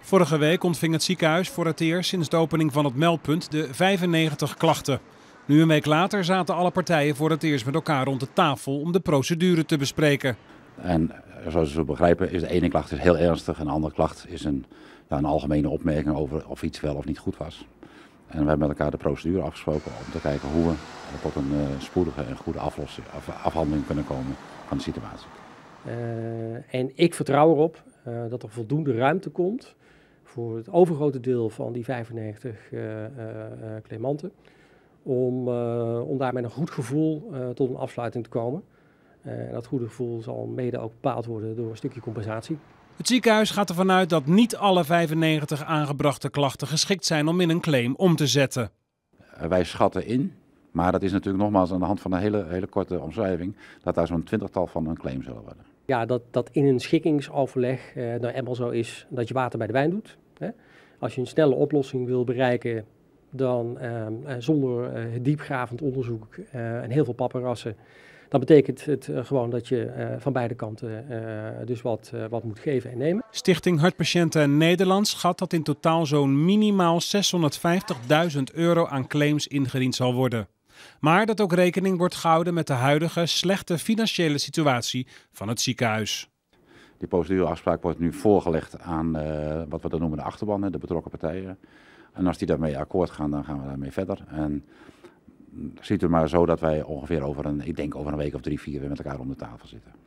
Vorige week ontving het ziekenhuis voor het eerst sinds de opening van het meldpunt de 95 klachten. Nu een week later zaten alle partijen voor het eerst met elkaar rond de tafel om de procedure te bespreken. En zoals we begrijpen is de ene klacht heel ernstig en de andere klacht is een algemene opmerking over of iets wel of niet goed was. En we hebben met elkaar de procedure afgesproken om te kijken hoe we tot een spoedige en goede afhandeling kunnen komen van de situatie. En ik vertrouw erop dat er voldoende ruimte komt voor het overgrote deel van die 95 claimanten. Om daar met een goed gevoel tot een afsluiting te komen. Dat goede gevoel zal mede ook bepaald worden door een stukje compensatie. Het ziekenhuis gaat ervan uit dat niet alle 95 aangebrachte klachten geschikt zijn om in een claim om te zetten. Wij schatten in, maar dat is natuurlijk nogmaals aan de hand van een hele korte omschrijving, dat daar zo'n 20-tal van een claim zullen worden. Ja, dat in een schikkingsoverleg nou eenmaal zo is dat je water bij de wijn doet. Hè. Als je een snelle oplossing wil bereiken, dan zonder diepgravend onderzoek en heel veel paparazzen, dan betekent het gewoon dat je van beide kanten dus wat moet geven en nemen. Stichting Hartpatiënten Nederland schat dat in totaal zo'n minimaal €650.000 aan claims ingediend zal worden. Maar dat ook rekening wordt gehouden met de huidige slechte financiële situatie van het ziekenhuis. Die procedureafspraak wordt nu voorgelegd aan wat we dan noemen de achterban, de betrokken partijen. En als die daarmee akkoord gaan, dan gaan we daarmee verder. En ziet u maar zo dat wij ongeveer over een week of 3, 4 weer met elkaar om de tafel zitten.